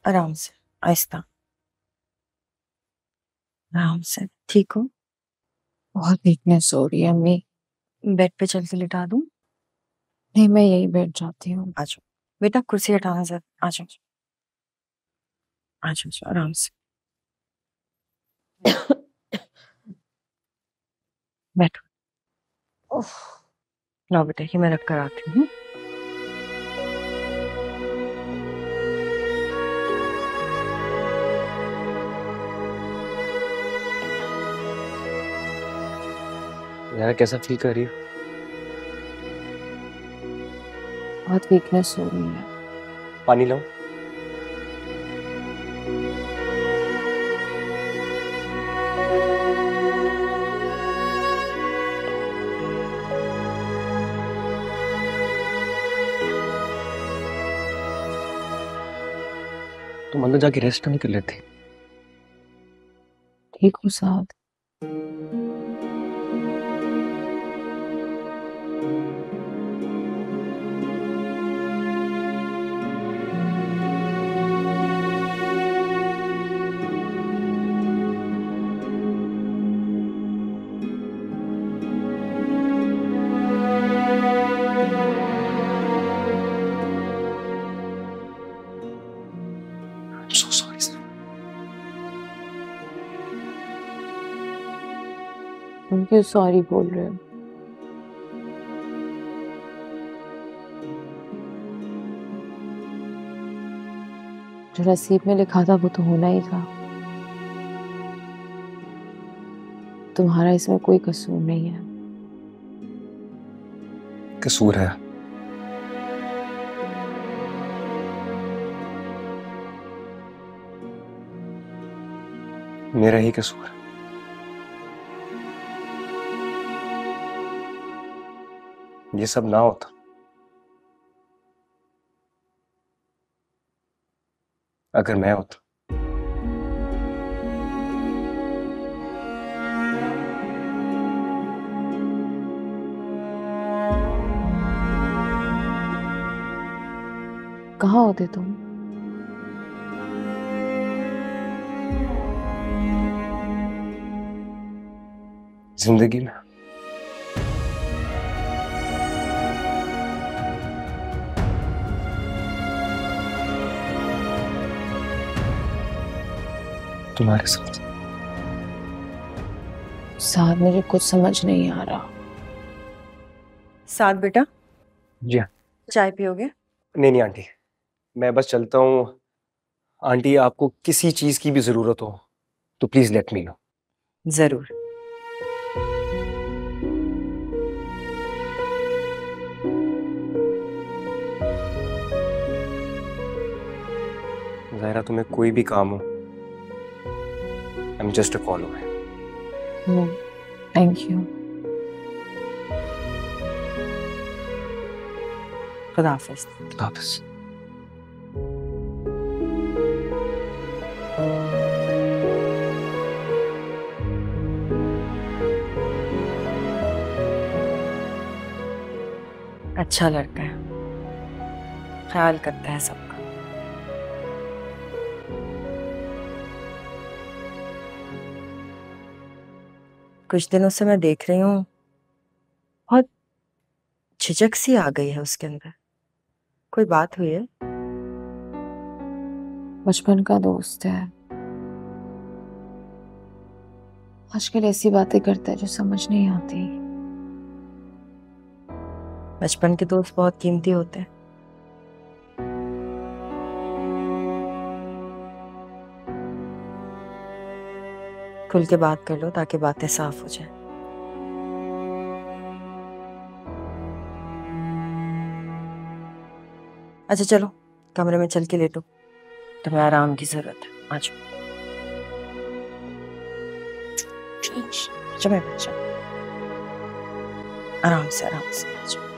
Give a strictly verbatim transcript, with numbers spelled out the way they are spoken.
आराम से, आहिस्ता, आराम से। ठीक हो? बहुत वीकनेस हो रही है अम्मी। बेड पे चल के लिटा दूं? नहीं, मैं यही बैठ जाती हूँ। आ जाओ बेटा, कुर्सी हटाना जरा। आ जाओ, आ जाओ, आराम से बैठो। लो बेटा, ये मैं रख कर आती हूँ। यार कैसा फील कर रही हो? बहुत वीकनेस हो रही है। पानी लाऊं? तुम अंदर जाके रेस्ट नहीं कर लेते? ठीक हो साद? I'm so sorry sir. तुम क्यों सॉरी बोल रहे हो? जो नसीब में लिखा था वो तो होना ही था। तुम्हारा इसमें कोई कसूर नहीं है। कसूर है। मेरा ही कसूर है। ये सब ना होता, अगर मैं होता, कहाँ होते तुम? जिंदगी में। तुम्हारे साथ। साद, मुझे कुछ समझ नहीं आ रहा। साथ बेटा, जी हाँ। चाय पियोगे? नहीं नहीं आंटी, मैं बस चलता हूँ। आंटी, आपको किसी चीज की भी जरूरत हो तो प्लीज लेट मी नो। जरूर। ज़ाहिरा, तुम्हें कोई भी काम हो, I am just a call away. Thank you. खुदा हाफिज। वापस। अच्छा लड़का है, ख्याल करता है सबका। कुछ दिनों से मैं देख रही हूँ, बहुत झिझक सी आ गई है उसके अंदर। कोई बात हुई है? बचपन का दोस्त है, आजकल ऐसी बातें करता है जो समझ नहीं आती। बचपन के दोस्त बहुत कीमती होते हैं। खुल के बात कर लो ताकि बातें साफ हो जाए। अच्छा चलो, कमरे में चल के लेटो, तुम्हें आराम की जरूरत है। आ जाओ। चलो मेरे बच्चा, आराम से, आराम से आ जाओ।